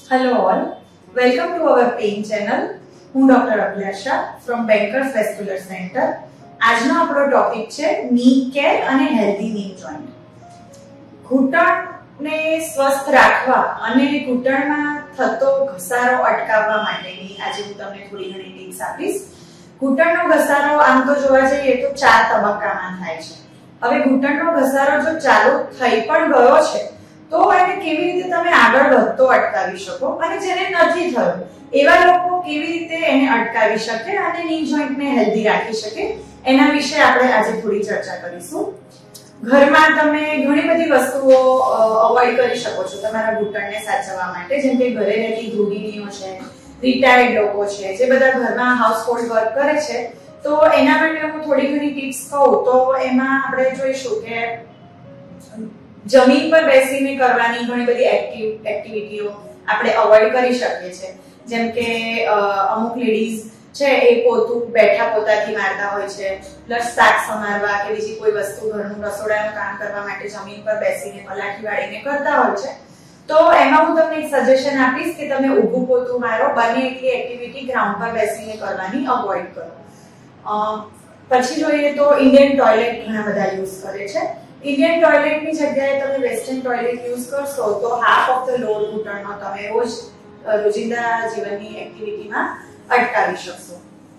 Hello all, welcome to our pain channel. હું doctor Abhilasha from bankers vascular centre. આજનો આપણો topic છે ની કેર અને હેલ્ધી ની જોઈન્ટ. ઘૂંટણને સ્વસ્થ રાખવા અને ઘૂંટણમાં થતો ઘસારો અટકાવવા માટેની આજે હું તમને થોડી ઘણી ટિપ્સ આપીશ. ઘૂંટણનો ઘસારો આમ તો જોવા જઈએ તો 4 તબક્કામાં થાય છે. હવે ઘૂંટણનો ઘસારો જો ચાલુ થઈ પણ ગયો છે તો એને કેવી રીતે તમે આગળ વધતો અટકાવી શકો અને જેને નથી થયો એવા લોકો કેવી રીતે એને અટકાવી શકે અને ની જોઈન્ટને હેલ્ધી રાખી શકે એના વિશે આપણે આજે થોડી ચર્ચા કરીશું. ઘરમાં તમે ઘણી બધી વસ્તુઓ અવોઇડ કરી શકો છો તમારા ઘૂંટણને સાચવવા માટે, જેમ કે ઘરે રહેતી ગૃહિણીઓ છે, રિટાયર્ડ લોકો છે, જે બધા ઘરમાં હાઉસહોલ્ડ વર્ક કરે છે, તો એના માટે હું થોડી ઘણી ટિપ્સ કહું તો એમાં આપણે જોઈશું કે જમીન પર બેસીને કરવાની ઘણી બધી એક્ટિવિટીઓ આપણે અવોઇડ કરી શકીએ છીએ. જેમ કે અમુક લેડીઝ છે એ પોતું બેઠા પોતાથી મારતા હોય છે, પ્લસ શાક સમારવા કે બીજી કોઈ વસ્તુ ઘરનું રસોડાનું કામ કરવા માટે જમીન પર બેસીને પલાઠી વાળીને કરતા હોય છે. તો એમાં હું તમને એક સજેશન આપીશ કે તમે ઊભું પોતું મારો, બને એટલી એક્ટિવિટી ગ્રાઉન્ડ પર બેસીને કરવાની અવોઇડ કરો. પછી જોઈએ તો ઇન્ડિયન ટોયલેટ ઘણા બધા યુઝ કરે છે. ઇન્ડિયન ટોયલેટની જગ્યાએ તમે વેસ્ટર્ન ટોયલેટ યુઝ કરશો તો હાફ ઓફ ધ લોડ ઘૂંટણનો તમે રોજિંદા જીવનની એક્ટિવિટીમાં અટકાવી શકશો.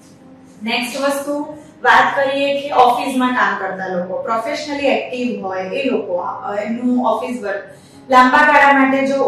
નેક્સ્ટ વસ્તુ વાત કરીએ કે ઓફિસમાં કામ કરતા લોકો, પ્રોફેશનલી એક્ટિવ હોય એ લોકો, એમનું ઓફિસ વર્ક લાંબા ગાળા માટે જો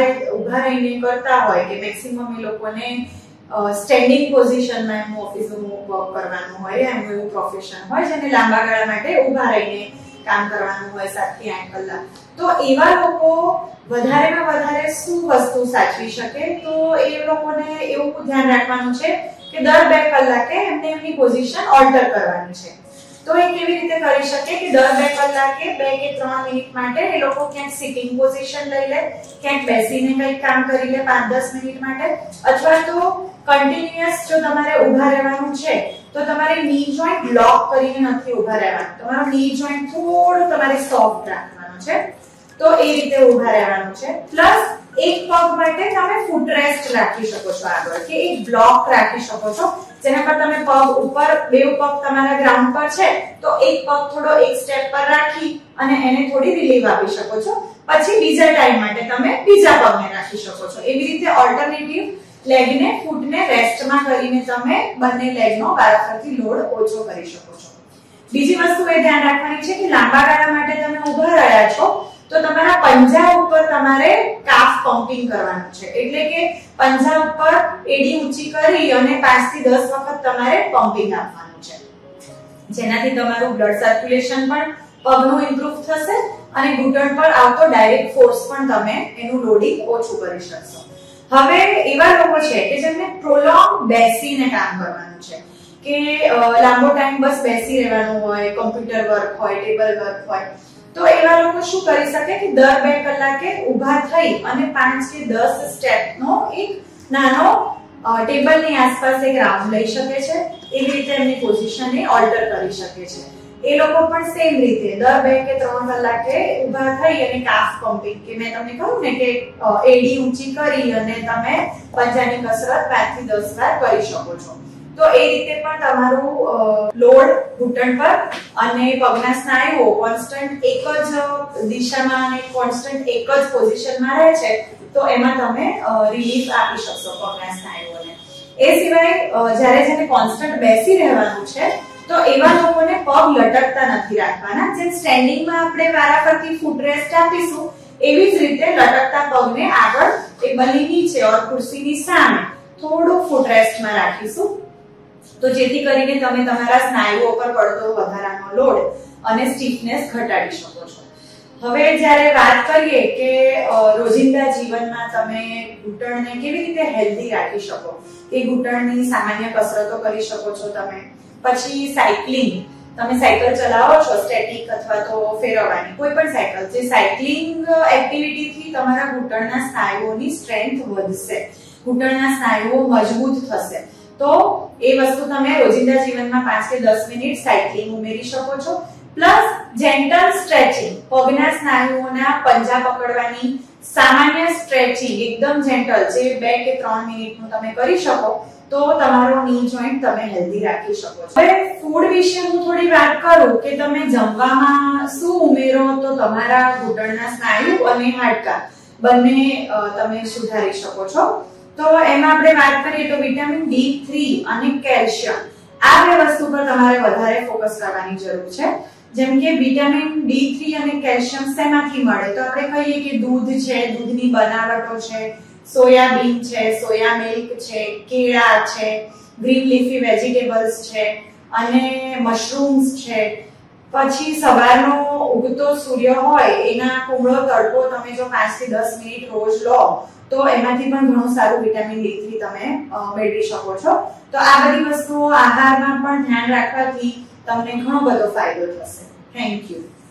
ઊભા રહીને કરતા હોય કે મેક્સિમમ એ લોકોને સ્ટેન્ડિંગ પોઝિશનમાં એમનું ઓફિસનું વર્ક કરવાનું હોય, એમનું એવું પ્રોફેશન હોય જેને લાંબા ગાળા માટે ઊભા રહીને કામ કરવાનું હોય 7 થી 8 કલાક, તો એવા લોકો વધારેમાં વધારે શું વસ્તુ સાચવી શકે, તો એ લોકોને એવું ધ્યાન રાખવાનું છે કે દર 2 કલાકે એમને એમની પોઝિશન ઓલ્ટર કરવાની છે. તો એ કેવી રીતે કરી શકે કે દર 2 કલાકે 2 કે 3 મિનિટ માટે એ લોકો ક્યાંક સિટિંગ પોઝિશન લઈ લે, ક્યાંક બેસીને કંઈક કામ કરી લે 5-10 મિનિટ માટે, અથવા તો કન્ટિન્યુઅસ જો તમારે ઊભા રહેવાનું છે તો તમારે ની જોઈન્ટ લોક કરીને નથી ઊભા રહેવાનું, તમારો ની જોઈન્ટ થોડો તમારે સોફ્ટ રાખવાનો છે, તો એ રીતે ઊભા રહેવાનું છે. પ્લસ એક પગ માટે તમે ફૂટ રેસ્ટ રાખી શકો છો આગળ, કે એક બ્લોક રાખી શકો છો જેના પર તમે પગ ઉપર, બે પગ તમારા ગ્રાઉન્ડ પર છે તો એક પગ થોડો એક સ્ટેપ પર રાખી અને એને થોડી રિલીફ આપી શકો છો. પછી બીજા ટાઈમ માટે તમે બીજા પગને રાખી શકો છો. એવી રીતે ઓલ્ટરનેટિવ લેગને, ફૂટને રેસ્ટમાં કરીને તમે બંને લેગનો વારાફરતી લોડ ઓછો કરી શકો છો. બીજી વસ્તુ એ ધ્યાન રાખવાની છે કે લાંબા ગાળા માટે તમે ઊભા રહ્યા છો તો તમારા પંજા ઉપર તમારે કાફ પમ્પિંગ કરવાનું છે, એટલે કે પંજા ઉપર એડી ઊંચી કરી અને 5 થી 10 વખત તમારે પમ્પિંગ આપવાનું છે, જેનાથી તમારું બ્લડ સર્ક્યુલેશન પણ પગનું ઇમ્પ્રૂવ થશે અને ઘૂંટણ પર આવતો ડાયરેક્ટ ફોર્સ પણ તમે એનું લોડિંગ ઓછું કરી શકશો. હવે એવા લોકો છે કે જેમને પ્રોલોંગ બેસીને કામ કરવાનું છે, કે લાંબો ટાઈમ બસ બેસી રહેવાનું હોય, કોમ્પ્યુટર વર્ક હોય, ટેબલ વર્ક હોય, તો એવા લોકો શું કરી શકે કે દર 2 કલાકે ઊભા થઈ અને 5 કે 10 સ્ટેપનો એક નાનો ટેબલની આસપાસ એક રાઉન્ડ લઈ શકે છે. એવી રીતે એમની પોઝિશનને ઓલ્ટર કરી શકે છે. એ લોકો પણ સેમ રીતે દર 2 કે 3 કલાકે ઊભા થઈ અને કાફ પમ્પિંગ, કે મેં તમને કહ્યું ને કે એડી ઊંચી કરી અને તમે પંજાની કસરત 5 થી 10 વાર કરી શકો છો. તો એ રીતે પણ તમારું લોડ ઘૂંટણ પર અને પગના સ્નાયુઓ કોન્સ્ટન્ટ એક જ દિશામાં અને કોન્સ્ટન્ટ એક જ પોઝિશનમાં રહે છે, તો એમાં તમે રિલીફ આપી શકશો પગના સ્નાયુઓને. એ સિવાય જ્યારે જેને કોન્સ્ટન્ટ બેસી રહેવાનું છે તો એવા લોકોને પગ લટકતા નથી રાખવાના. જેમ સ્ટેન્ડિંગમાં આપણે વારાફરતી ફૂટ રેસ્ટ આપીશું, એવી જ રીતે લટકતા પગને આગળ ટેબલની નીચે ઓર ખુરશીની સામે થોડું ફૂટ રેસ્ટમાં રાખીશું, તો જેથી કરીને તમે તમારા સ્નાયુઓ પર પડતો વધારાનો લોડ અને સ્ટીફનેસ ઘટાડી શકો છો. હવે જ્યારે વાત કરીએ કે રોજિંદા જીવનમાં તમે ઘૂંટણને કેવી રીતે હેલ્ધી રાખી શકો, કે ઘૂંટણની સામાન્ય કસરતો કરી શકો છો તમે. પછી સાયકલિંગ, તમે સાયકલ ચલાવો છો સ્ટેટિક અથવા તો ફેરવવાની કોઈ પણ સાયકલ, જે સાયકલિંગ એક્ટિવિટીથી તમારા ઘૂંટણના સ્નાયુઓની સ્ટ્રેન્થ વધશે, ઘૂંટણના સ્નાયુઓ મજબૂત થશે. તો એ વસ્તુ તમે રોજિંદા જીવનમાં 5 કે 10 મિનિટ સાયકલિંગ ઉમેરી શકો છો. પ્લસ જેન્ટલ સ્ટ્રેચિંગ, પગના સ્નાયુઓના પંજા પકડવાની સામાન્ય સ્ટ્રેચિંગ એકદમ જેન્ટલ જે 2 કે 3 મિનિટનું તમે કરી શકો તો તમારો ની જોઈન્ટ તમે હેલ્ધી રાખી શકો છો. હવે ફૂડ વિશે હું થોડી વાત કરું કે તમે જમવામાં શું ઉમેરો તો તમારા ઘૂંટણના સ્નાયુ અને હાડકાં બંને તમે સુધારી શકો છો. તો એમાં આપણે વાત કરીએ તો વિટામિન D3 અને કેલ્શિયમ આ બે વસ્તુ પર તમારે વધારે ફોકસ કરવાની જરૂર છે. જેમ કે વિટામિન D3 અને કેલ્શિયમ શેમાંથી મળે તો આપણે કહીએ કે દૂધ છે, દૂધની બનાવટો છે, સોયાબીન છે, સોયા મિલ્ક છે, કેળા છે, ગ્રીન લીફી વેજીટેબલ્સ છે અને મશરૂમ્સ છે. પછી સવારનો ઉગતો સૂર્ય હોય એના કુમળો તડકો તમે જો 5 થી 10 મિનિટ રોજ લો તો એમાંથી પણ ઘણું સારું વિટામિન D3 તમે મેળવી શકો છો. તો આ બધી વસ્તુઓ આહારમાં પણ ધ્યાન રાખવાથી તમને ઘણો બધો ફાયદો થશે. Thank you.